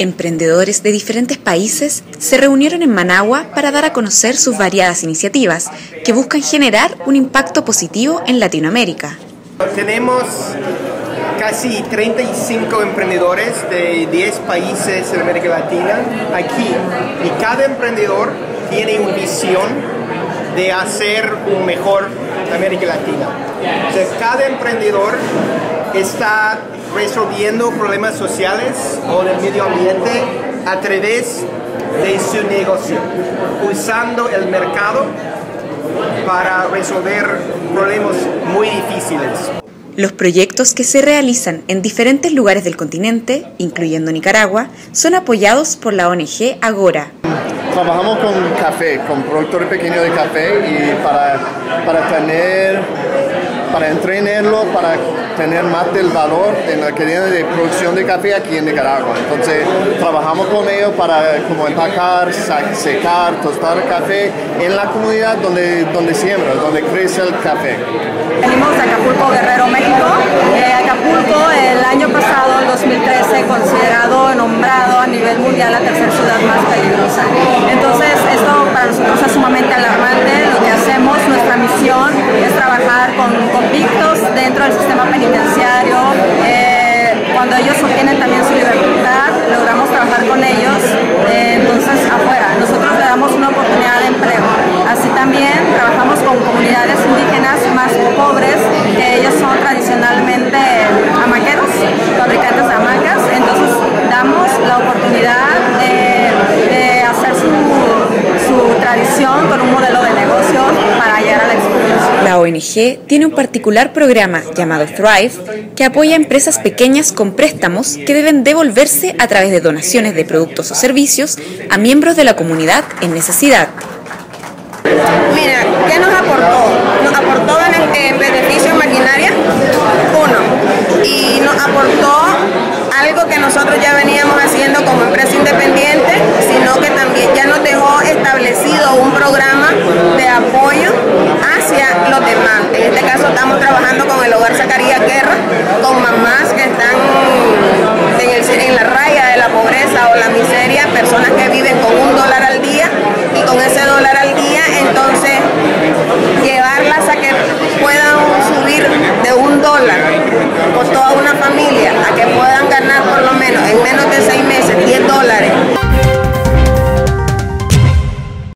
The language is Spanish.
Emprendedores de diferentes países se reunieron en Managua para dar a conocer sus variadas iniciativas que buscan generar un impacto positivo en Latinoamérica. Tenemos casi 35 emprendedores de 10 países de América Latina aquí, y cada emprendedor tiene una visión de hacer un mejor América Latina. O sea, cada emprendedor está resolviendo problemas sociales o del medio ambiente a través de su negocio, usando el mercado para resolver problemas muy difíciles. Los proyectos que se realizan en diferentes lugares del continente, incluyendo Nicaragua, son apoyados por la ONG Agora. Trabajamos con café, con productores pequeños de café, y para entrenarlo, para tener más del valor en la cadena de producción de café aquí en Nicaragua. Entonces trabajamos con ellos para como empacar, secar, tostar el café en la comunidad donde siembra, donde crece el café. Venimos de Acapulco, Guerrero, México. Acapulco el año pasado, el 2013, considerado, nombrado a nivel mundial la tercera ciudad más peligrosa. Entonces esto para nosotros es sumamente alarmante. Lo que hacemos, nuestra misión es trabajar con convictos dentro del sistema penitenciario. Cuando ellos obtienen también su libertad, logramos trabajar con ellos. Entonces afuera, nosotros le damos una oportunidad de empleo. Así también trabajamos con comunidades indígenas más pobres, que ellos son tradicionalmente hamaqueros, fabricantes de hamacas. Entonces damos la oportunidad de hacer su tradición con un modelo de negocio para llegar a la exportación. La ONG tiene un particular programa llamado Thrive que apoya a empresas pequeñas con préstamos que deben devolverse a través de donaciones de productos o servicios a miembros de la comunidad en necesidad. Mira, ¿qué nos aportó? Nos aportó en beneficio en maquinaria, y nos aportó algo que nosotros ya veníamos haciendo como empresa independiente, sino que también ya nos dejó